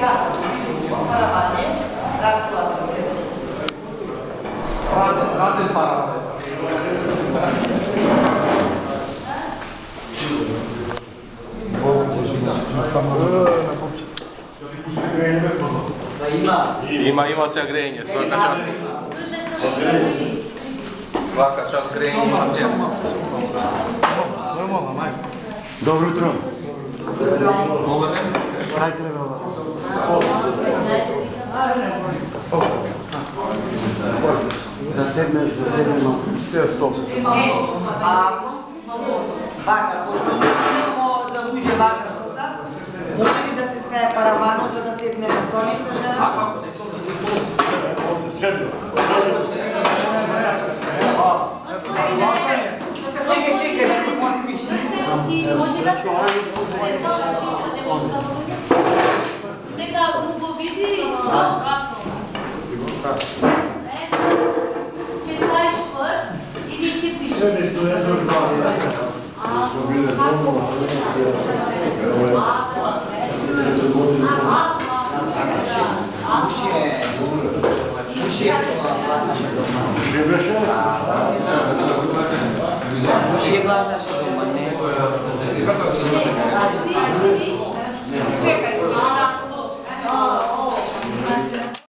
Parawanie, raz kładę. Rady parawan. Ima se grenje, svaka čast. Svaka čast grenje. Normalno, majko. Dobro jutro. Dobar dan. Kaj treba vam? Da sednemo, sve stop. Vaka, pošto imamo za muže vaka što sad, može li da se staje paravanom za da sedne na stolica žena? Sedno. Čekaj, da se potpiše. Može da se neka Hugo vidi kako. Če staviš prst ili če pišeš? Sve je to jedno dva sata. Smo bile doma, Muši je glas naše doma. Muši je glas naše doma, ne? Ne,